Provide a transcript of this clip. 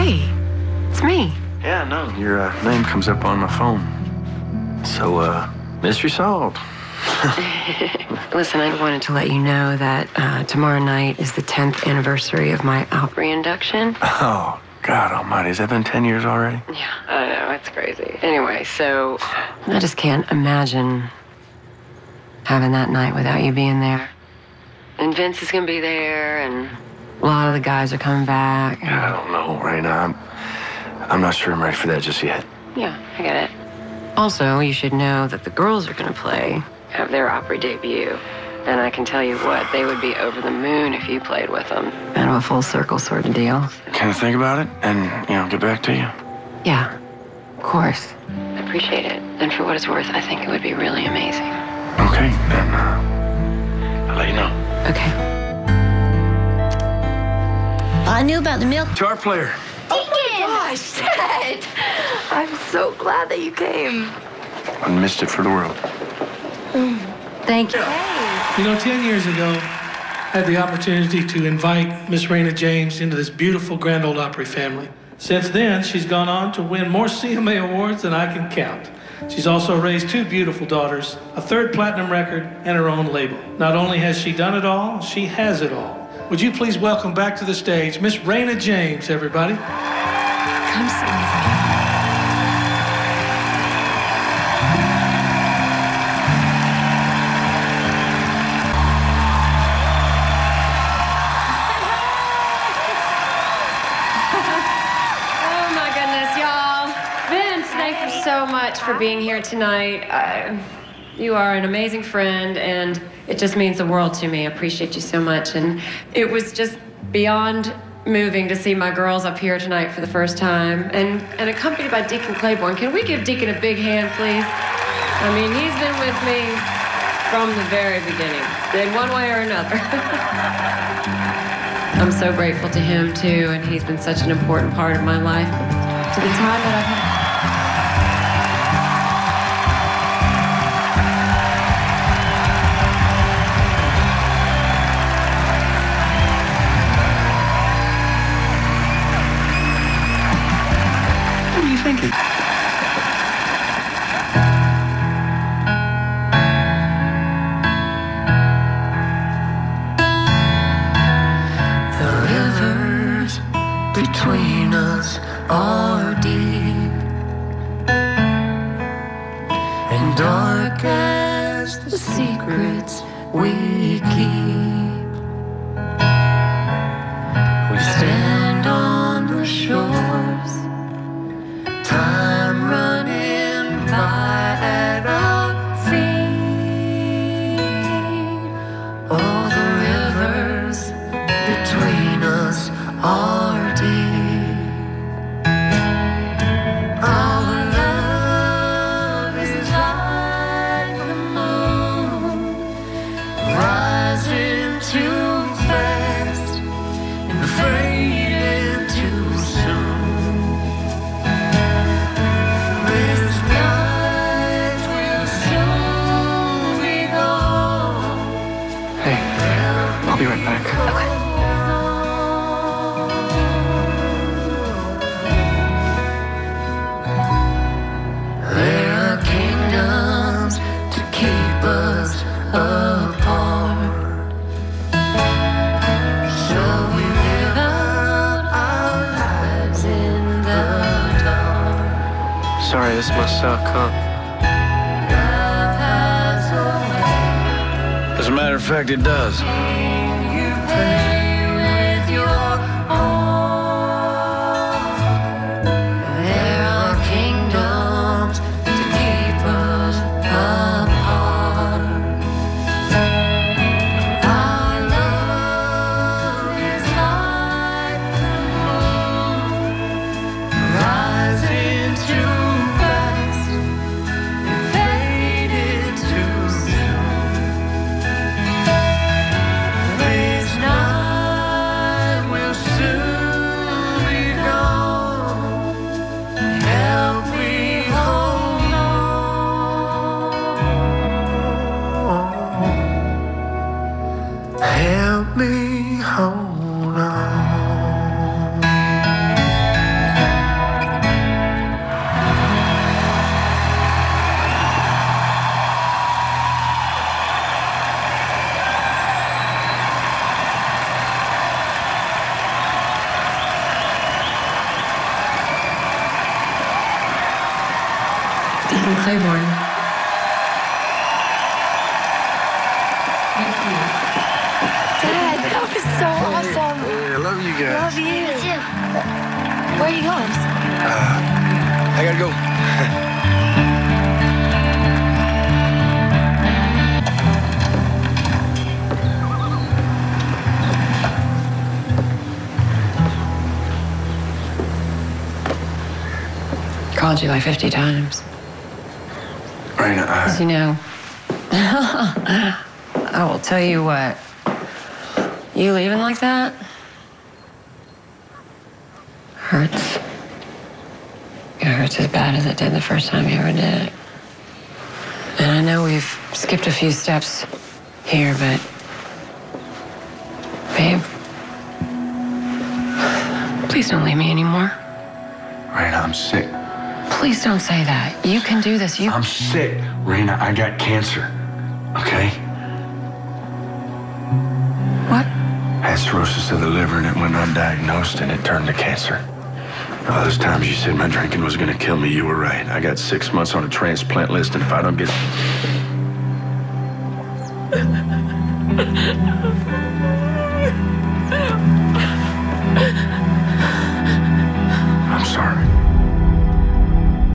Hey, it's me. Yeah, no, your name comes up on my phone. So, mystery solved. Listen, I wanted to let you know that tomorrow night is the 10th anniversary of my Opry induction. Oh, God almighty, has that been 10 years already? Yeah, I know, it's crazy. Anyway, so I just can't imagine having that night without you being there. And Vince is going to be there, and a lot of the guys are coming back. I don't know, Rayna. I'm not sure I'm ready for that just yet. Yeah, I get it. Also, you should know that the girls are going to have their Opry debut. And I can tell you what, they would be over the moon if you played with them. Kind of a full circle sort of deal. Can I think about it and, get back to you? Yeah, of course. I appreciate it. And for what it's worth, I think it would be really amazing. Okay, then I'll let you know. Okay. I knew about the milk. Guitar player. Oh my gosh, Dad! I'm so glad that you came. I missed it for the world. Thank you. You know, 10 years ago, I had the opportunity to invite Miss Rayna James into this beautiful Grand Ole Opry family. Since then, she's gone on to win more CMA awards than I can count. She's also raised 2 beautiful daughters, a 3rd platinum record, and her own label. Not only has she done it all, she has it all. Would you please welcome back to the stage Miss Rayna James, everybody. Come see me. So much for being here tonight. You are an amazing friend, and it just means the world to me. I appreciate you so much. And it was just beyond moving to see my girls up here tonight for the first time, and accompanied by Deacon Claiborne. Can we give Deacon a big hand, please? I mean, he's been with me from the very beginning, in one way or another. I'm so grateful to him, too, and he's been such an important part of my life. To the time that I've had. Thinking. The rivers between us are deep and dark as the secrets we keep. We stand on the shores, time running by at our feet. All the rivers between us are deep. Our love is like the moon, rising too fast and fading too soon. I'll be right back. Okay. There are kingdoms to keep us apart. Shall we live out our lives in the dark? Sorry, this must suck, huh? Love has a way. As a matter of fact, it does. You play with your heart. There are kingdoms to keep us apart. Our love is like the moon, rising too fast and fading too soon. Claiborne. Dad, that was so awesome. Hey, I love you guys. Love you. Me too. Where are you going? I gotta go. Called you like 50 times. Rayna, As you know. I will tell you what. You leaving like that hurts. It hurts as bad as it did the first time you ever did it. And I know we've skipped a few steps here, but babe, please don't leave me anymore. Rayna, I'm sick. Please don't say that. You can do this. I'm sick, Rayna. I got cancer. Okay? What? I had cirrhosis of the liver and it went undiagnosed and it turned to cancer. All those times you said my drinking was gonna kill me, you were right. I got 6 months on a transplant list, and if I don't get...